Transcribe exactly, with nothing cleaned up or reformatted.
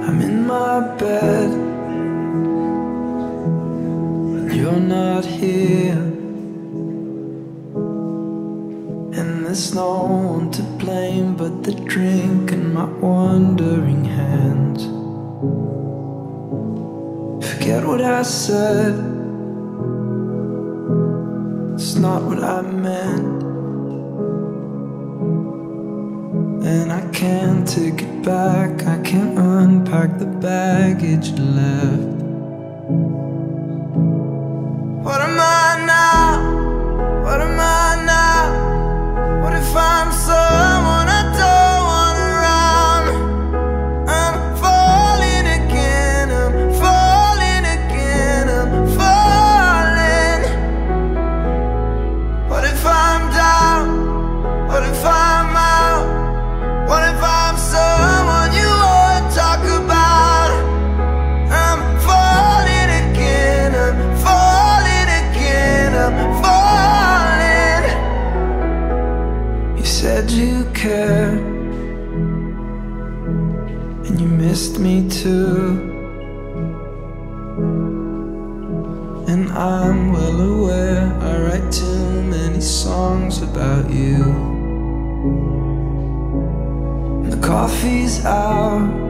I'm in my bed and you're not here, and there's no one to blame but the drink and my wandering hands. Forget what I said, it's not what I meant, and I can't take it back. I can't unpack the baggage left. What am I now? What am I now? What if I'm someone I don't want around? I'm falling again, I'm falling again, I'm falling. What if I'm down? What if I'm out? What if I'm someone you won't talk about? I'm falling again, I'm falling again, I'm falling. You said you care, and you missed me too, and I'm well aware I write too many songs about you. The coffee's out,